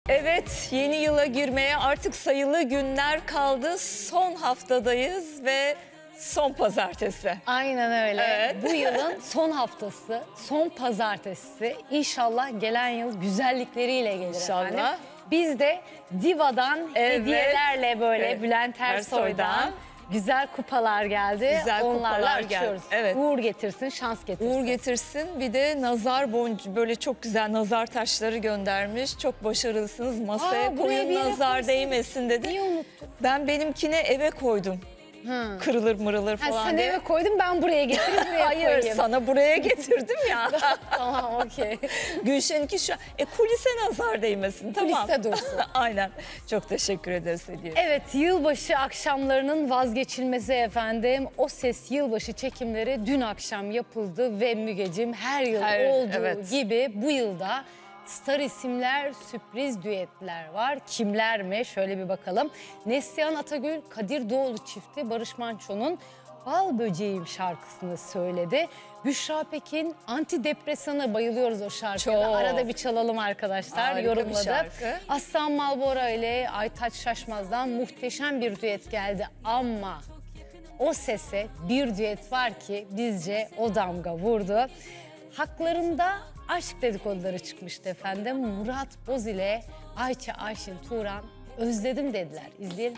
Evet, yeni yıla girmeye artık sayılı günler kaldı. Son haftadayız ve son pazartesi. Aynen öyle. Evet. Bu yılın son haftası, son pazartesi. İnşallah gelen yıl güzellikleriyle gelir İnşallah. efendim. Biz de Diva'dan hediyelerle böyle Evet. Bülent Ersoy'dan güzel kupalar geldi. Güzel Onlarla kupalar geldi. açıyoruz. Evet. Uğur getirsin, şans getirsin. Uğur getirsin. Bir de nazar boncuğu, böyle çok güzel nazar taşları göndermiş. Çok başarılısınız. Masaya buraya bir koyun, yere nazar koysun. değmesin dedi. Niye unuttun? Ben benimkine eve koydum. Kırılır mırılır falan Sen diye. eve koydum, ben buraya getireyim, buraya Hayır, koyayım. sana buraya getirdim ya. Tamam, okey. Gülşen'inki şu an. Kulise nazar değmesin. Tamam. Kuliste dursun. Aynen. Çok teşekkür ederiz hediye. Evet, yılbaşı akşamlarının vazgeçilmezi efendim. O Ses yılbaşı çekimleri dün akşam yapıldı ve Mügeciğim her yıl olduğu gibi bu yılda star isimler, sürpriz düetler var. Kimler mi? Şöyle bir bakalım. Neslihan Atagül, Kadir Doğulu çifti Barış Manço'nun Bal Böceğim şarkısını söyledi. Büşra Pekin, Antidepresan'a bayılıyoruz o şarkıya. Çok. Arada bir çalalım arkadaşlar, Harika bir yorumladı. şarkı. Aslan Malbora ile Aytaç Şaşmaz'dan muhteşem bir düet geldi ama o sese bir düet var ki bizce o damga vurdu. Haklarında aşk dedikoduları çıkmıştı efendim. Murat Boz ile Ayça Ayşin Turan özledim dediler. İzleyelim.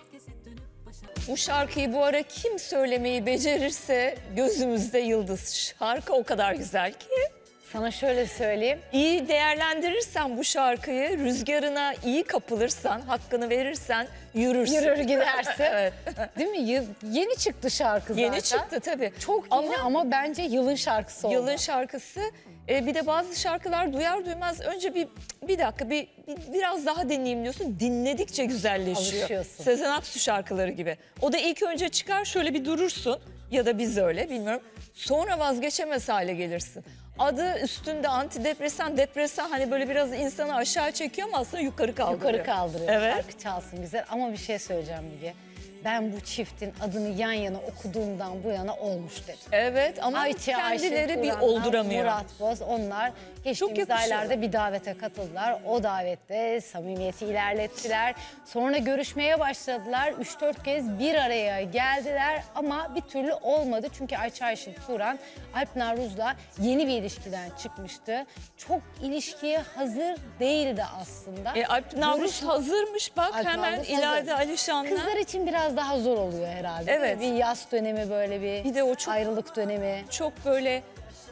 Bu şarkıyı bu ara kim söylemeyi becerirse gözümüzde yıldız. Şarkı o kadar güzel ki. Sana şöyle söyleyeyim. İyi değerlendirirsen bu şarkıyı, rüzgarına iyi kapılırsan, hakkını verirsen yürürsün. Yürür gidersin. Evet. Değil mi? Yeni çıktı şarkı zaten. Yeni çıktı tabii. Çok yeni ama bence yılın şarkısı oldu. Yılın şarkısı. Bir de bazı şarkılar duyar duymaz önce bir dakika biraz daha dinleyeyim diyorsun. Dinledikçe güzelleşiyor. Alışıyorsun. Sezen Aksu şarkıları gibi. O da ilk önce çıkar, şöyle bir durursun ya da biz öyle bilmiyorum. Sonra vazgeçemez hale gelirsin. Adı üstünde antidepresan, depresan, hani böyle biraz insanı aşağı çekiyor ama aslında yukarı kaldırıyor. Yukarı kaldırıyor. Evet. Şarkı çalsın güzel ama bir şey söyleyeceğim Müge. Ben bu çiftin adını yan yana okuduğumdan bu yana olmuş dedim. Evet ama Ayça, kendileri Ayşe bir Turan'la olduramıyor. Murat Boz, onlar geçtiğimiz yakışıyorlar. aylarda bir davete katıldılar. O davette samimiyeti ilerlettiler. Sonra görüşmeye başladılar. 3-4 kez bir araya geldiler ama bir türlü olmadı. Çünkü Ayça Ayşin Turan Alp Navruz'la yeni bir ilişkiden çıkmıştı. Çok ilişkiye hazır değildi aslında. Alp Navruz hazırmış bak, Alp hemen Navruz İlayda hazır. Alişan'la. Kızlar için biraz daha zor oluyor herhalde. Evet. Bir yaz dönemi, böyle bir de o çok- ayrılık dönemi. Çok böyle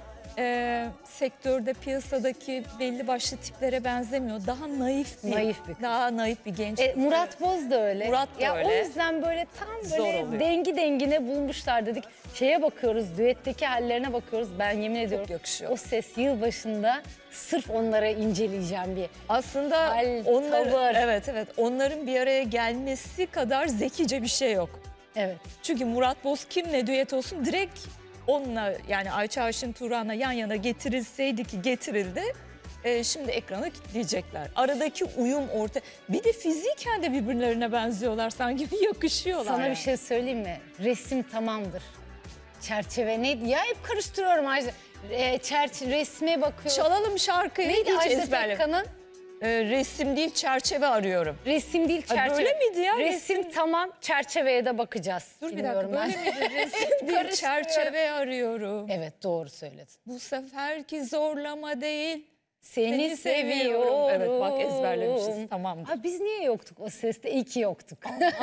sektörde, piyasadaki belli başlı tiplere benzemiyor. Daha naif bir, Naif bir kız. daha naif bir genç. Murat Boz da öyle. Murat da öyle. O yüzden böyle tam Zor böyle oluyor. dengi dengine bulmuşlar dedik. Şeye bakıyoruz, düetteki hallerine bakıyoruz. Ben yemin ediyorum yakışıyor. o ses yılbaşında sırf onlara inceleyeceğim bir. Aslında Hal, onların, tavır. evet onların bir araya gelmesi kadar zekice bir şey yok. Evet. Çünkü Murat Boz kimle düet olsun, direkt onunla, yani Ayça Ayşin Turan'la yan yana getirilseydi ki getirildi. Şimdi ekrana kilitleyecekler. Aradaki uyum bir de fiziken de birbirlerine benziyorlar, sanki bir yakışıyorlar. Sana yani. bir şey söyleyeyim mi? Resim tamamdır. Çerçeve neydi? Ya hep karıştırıyorum Ayşe. Resme bakıyorum. Çalalım şarkıyı. Neydi hiç Ajda ezberleme. Pekkan'ın? Resim değil, çerçeve arıyorum. Resim değil, Ay, çerçeve. böyle miydi ya? Resim tamam, çerçeveye de bakacağız. Dur bir Bilmiyorum dakika, böyle miydi? Resim değil, Karıştırıyorum. çerçeve arıyorum. Evet, doğru söyledin. Bu seferki zorlama değil. Seni seviyorum. Evet bak, ezberlemişiz, tamamdır. Ha, biz niye yoktuk o seste? İyi ki yoktuk.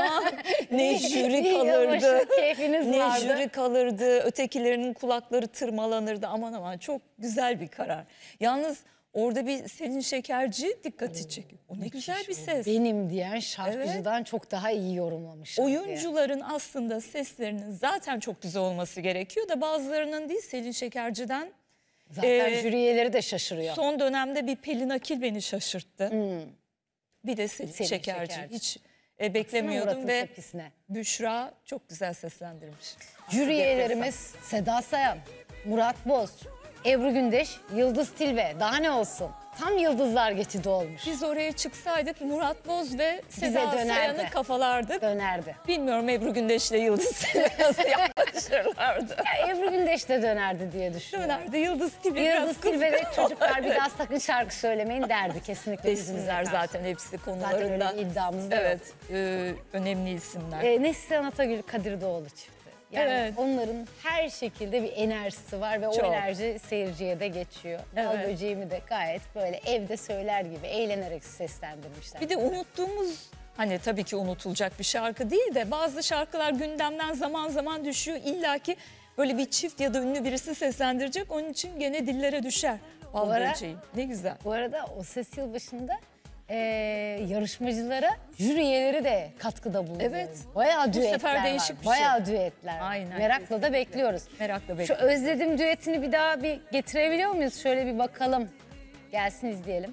Ne jüri Yılbaşı kalırdı, keyfiniz ne vardı. jüri kalırdı, ötekilerinin kulakları tırmalanırdı. Aman aman, çok güzel bir karar. Yalnız orada bir Selin Şekerci dikkati çekiyor. O ne güzel bir ses. Benim diyen şarkıcıdan çok daha iyi yorumlamış. Oyuncuların aslında seslerinin zaten çok güzel olması gerekiyor da bazılarının değil, Selin Şekerci'den. Zaten jüri üyeleri de şaşırıyor. Son dönemde bir Pelin Akil beni şaşırttı. Bir de Selin Şekerci. Hiç beklemiyordum Murat'ın ve tepkisine. Büşra çok güzel seslendirmiş. Jüri üyelerimiz Seda Sayan, Murat Boz, Ebru Gündeş, Yıldız Tilbe. Daha ne olsun? Tam Yıldızlar Geçidi olmuş. Biz oraya çıksaydık Murat Boz ve Bize Seda dönerdi. Sayan'ı kafalardık. Dönerdi. Bilmiyorum Ebru Gündeş'le Yıldız Tilbe nasıl yaklaşırlardı. Ya Ebru Gündeş de dönerdi diye düşünüyorum. Dönerdi Yıldız Tilbe Yıldız biraz Tilbe de çocuklar bir daha sakın şarkı söylemeyin derdi kesinlikle yüzümüze isimler karşı. zaten hepsi Zaten konularında. öyle bir iddiamız da Evet, yok. önemli isimler. Neslihan Atagül, Kadir Doğulu çifti. Yani Evet. onların her şekilde bir enerjisi var ve o Çok. enerji seyirciye de geçiyor. Bal Evet. Böceğimi de gayet böyle evde söyler gibi eğlenerek seslendirmişler. Bir de unuttuğumuz, hani tabii ki unutulacak bir şarkı değil de bazı şarkılar gündemden zaman zaman düşüyor. İlla ki böyle bir çift ya da ünlü birisi seslendirecek. Onun için gene dillere düşer. Bal ara- Böceğim. Ne güzel. Bu arada O Ses Yılbaşı'nda yarışmacılara jüri üyeleri de katkıda bulunuyor. Evet. Bayağı Bu düetler sefer değişik var. bir şey. Bayağı düetler. Aynen, Merakla da kesinlikle. bekliyoruz. Merakla Şu bekliyoruz. Özledim düetini bir daha bir getirebiliyor muyuz? Şöyle bir bakalım. Gelsin izleyelim.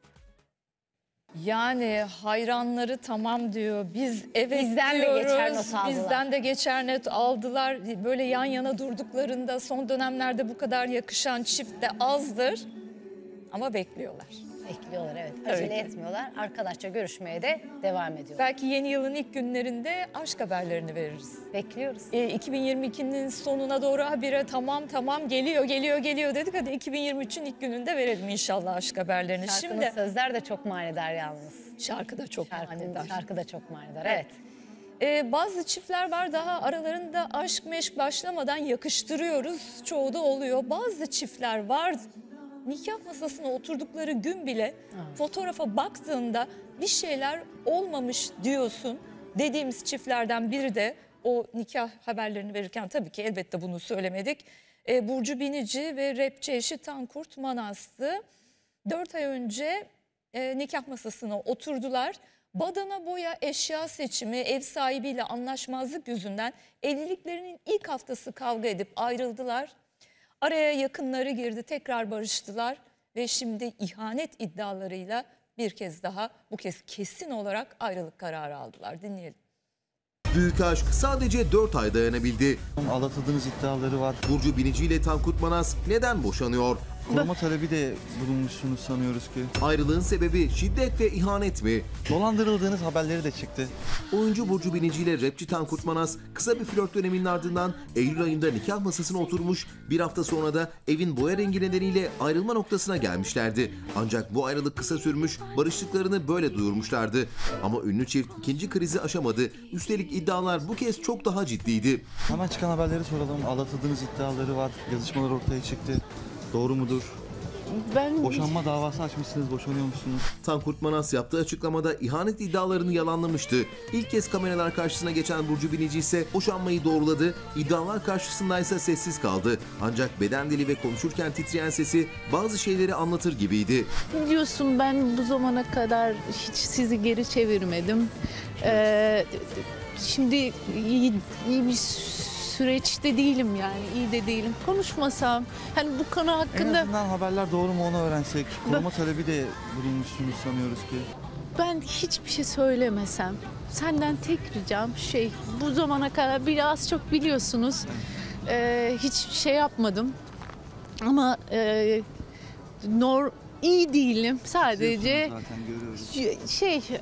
Yani hayranları tamam diyor. Biz evet Bizden de diyoruz. geçer not aldılar. Bizden de geçer net aldılar. Böyle yan yana durduklarında son dönemlerde bu kadar yakışan çift de azdır. Ama bekliyorlar. Bekliyorlar evet. Tabii Acele ki. etmiyorlar. Arkadaşça görüşmeye de devam ediyorlar. Belki yeni yılın ilk günlerinde aşk haberlerini veririz. Bekliyoruz. 2022'nin sonuna doğru habire tamam geliyor dedik. Hadi 2023'ün ilk gününde verelim inşallah aşk haberlerini. Şarkının Şimdi sözler de çok manidar yalnız. şarkı da çok manidar. Şarkı da çok manidar Evet. evet. Bazı çiftler var daha aralarında aşk meşk başlamadan yakıştırıyoruz. Çoğu da oluyor. Bazı çiftler var nikah masasına oturdukları gün bile fotoğrafa baktığında bir şeyler olmamış diyorsun. Dediğimiz çiftlerden biri de o nikah haberlerini verirken tabii ki elbette bunu söylemedik. Burcu Binici ve rapçi eşi Tankurt Manas'tı. 4 ay önce nikah masasına oturdular. Badana boya eşya seçimi, ev sahibiyle anlaşmazlık yüzünden evliliklerinin ilk haftası kavga edip ayrıldılar. Araya yakınları girdi, tekrar barıştılar ve şimdi ihanet iddialarıyla bir kez daha bu kez kesin olarak ayrılık kararı aldılar. Dinleyelim. Büyük aşk sadece 4 ay dayanabildi. Aldatıldığınız iddiaları var. Burcu Binici ile Tankut Manas neden boşanıyor? Koruma talebi de bulunmuşsunuz sanıyoruz ki. Ayrılığın sebebi şiddet ve ihanet mi? Dolandırıldığınız haberleri de çıktı. Oyuncu Burcu Binici ile rapçi Tankut Manas kısa bir flört döneminin ardından Eylül ayında nikah masasına oturmuş, bir hafta sonra da evin boya rengi nedeniyle ayrılma noktasına gelmişlerdi. Ancak bu ayrılık kısa sürmüş, barıştıklarını böyle duyurmuşlardı. Ama ünlü çift ikinci krizi aşamadı. Üstelik iddialar bu kez çok daha ciddiydi. Hemen çıkan haberleri soralım. Aldatıldığınız iddiaları var. Yazışmalar ortaya çıktı. Doğru mudur? Ben Boşanma davası açmışsınız. Boşanıyor musunuz? Tankurt Manas yaptığı açıklamada ihanet iddialarını yalanlamıştı. İlk kez kameralar karşısına geçen Burcu Binici ise boşanmayı doğruladı. İddialar karşısındaysa sessiz kaldı. Ancak beden dili ve konuşurken titreyen sesi bazı şeyleri anlatır gibiydi. biliyorsun ben bu zamana kadar hiç sizi geri çevirmedim. Şimdi iyi bir süreçte değilim yani iyi de değilim. Konuşmasam hani bu konu En hakkında azından haberler doğru mu onu öğrensek. Koruma talebi de bulunmuşsunuz sanıyoruz ki. ben hiçbir şey söylemesem senden tek ricam bu zamana kadar biraz çok biliyorsunuz hiçbir şey yapmadım ama iyi değilim sadece. Biliyorsunuz zaten görüyoruz.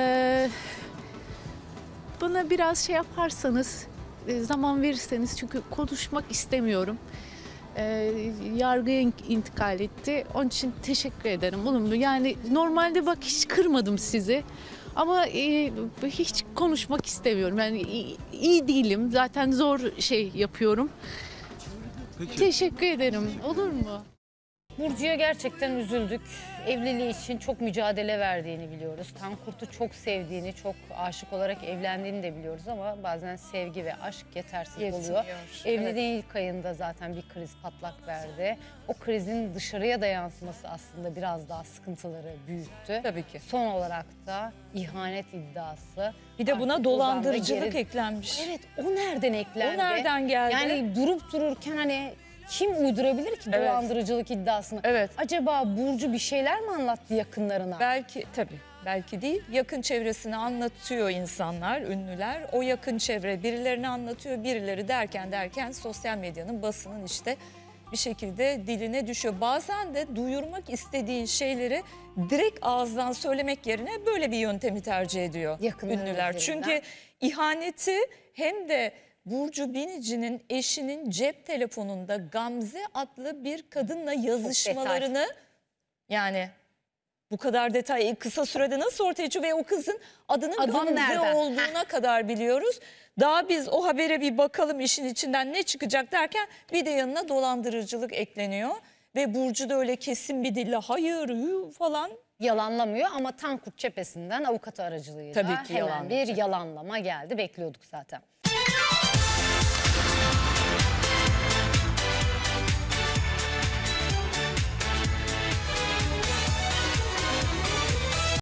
Bana biraz yaparsanız, zaman verirseniz çünkü konuşmak istemiyorum. Yargıya intikal etti. Onun için teşekkür ederim. Olumlu. Yani normalde bak hiç kırmadım sizi. Ama hiç konuşmak istemiyorum. Yani iyi değilim. Zaten zor yapıyorum. Peki. Teşekkür ederim. Olur mu? Burcu'ya gerçekten üzüldük. Evliliği için çok mücadele verdiğini biliyoruz. Tankurt'u çok sevdiğini, çok aşık olarak evlendiğini de biliyoruz ama bazen sevgi ve aşk yetersiz Yetmiyor. oluyor. Evliliğin ilk ayında zaten bir kriz patlak verdi. O krizin dışarıya da yansıması aslında biraz daha sıkıntıları büyüttü. Tabii ki. Son olarak da ihanet iddiası. Bir de buna Artık dolandırıcılık oradan da eklenmiş. Evet, o nereden eklendi? O nereden geldi? Yani durup dururken hani kim uydurabilir ki Evet. dolandırıcılık iddiasını? Evet. Acaba Burcu bir şeyler mi anlattı yakınlarına? Belki tabii. Belki değil. Yakın çevresini anlatıyor insanlar, ünlüler. O yakın çevre birilerini anlatıyor, birileri derken sosyal medyanın, basının işte bir şekilde diline düşüyor. Bazen de duyurmak istediğin şeyleri direkt ağızdan söylemek yerine böyle bir yöntemi tercih ediyor Yakınların ünlüler. üzerinden. Çünkü ihaneti hem de Burcu Binici'nin eşinin cep telefonunda Gamze adlı bir kadınla yazışmalarını, yani bu kadar detay kısa sürede nasıl ortaya çıkıyor ve o kızın adının Gamze nereden? olduğuna kadar biliyoruz. Daha biz o habere bir bakalım işin içinden ne çıkacak derken bir de yanına dolandırıcılık ekleniyor. Ve Burcu da öyle kesin bir dille hayır falan. Yalanlamıyor ama Tankurt cephesinden avukatı aracılığıyla Tabii ki hemen yalanlayacak. bir yalanlama geldi. Bekliyorduk zaten.